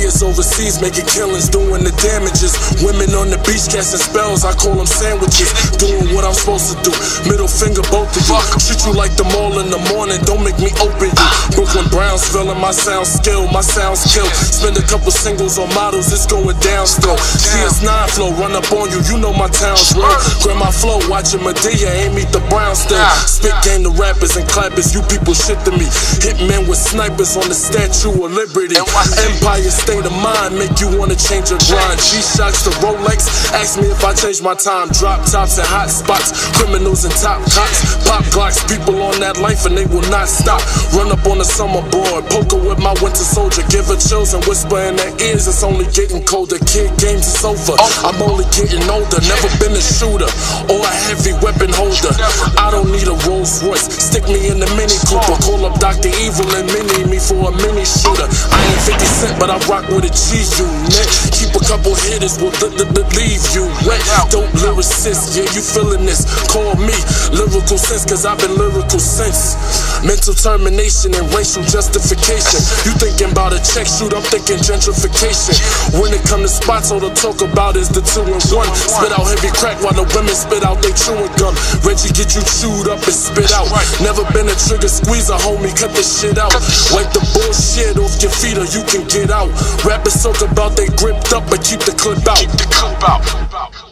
years overseas, making killings, doing the damages. Women on the beach casting spells, I call them sandwiches. Doing what I'm supposed to do, middle finger both of you. Treat you like the mall in the morning, don't make me open you. Brooklyn Brownsville and my sound skill, my sound skill. Spend a couple singles on models, it's going down still. CS9 flow, run up on you, you know my town's real. Grab my flow, watching Medea, ain't meet the Brown still. Spit game to rappers and clappers, you people shit to me. Hit men with snipers on the Statue of Liberty. Empire state of mind, make you wanna change your grind. G-Shocks to Rolex, ask me if I change my time. Drop tops and hot spots, criminals and top cops. Pop Glocks, people on that life and they will not stop. Run up on the summer board, poker with my winter soldier. Give her chills and whisper in their ears, it's only getting colder. Kid games is over, I'm only getting older. Never been a shooter or a heavy weapon holder. I don't need a Rolls Royce, stick me in the Mini Cooper. Call up Dr. Evil and mini me for a mini shooter. I ain't 50 Cent, but I rock with a G unit. Keep a couple hitters, will leave you wet. Dope lyricist, yeah, you feeling this. Call me lyrical sense, cause I've been lyrical since. Mental termination and racial justification. You thinking about a check shoot, I'm thinking gentrification. When it come to spots, all the talk about is the 2 and 1. Spit out heavy crack while the women spit out they chewing gum. Reggie get you chewed up and spit out. Never been a trigger squeezer, homie, cut this shit out. Wipe the bullshit off your feet or you can get out. Rappers talk about they gripped up, but keep the clip out.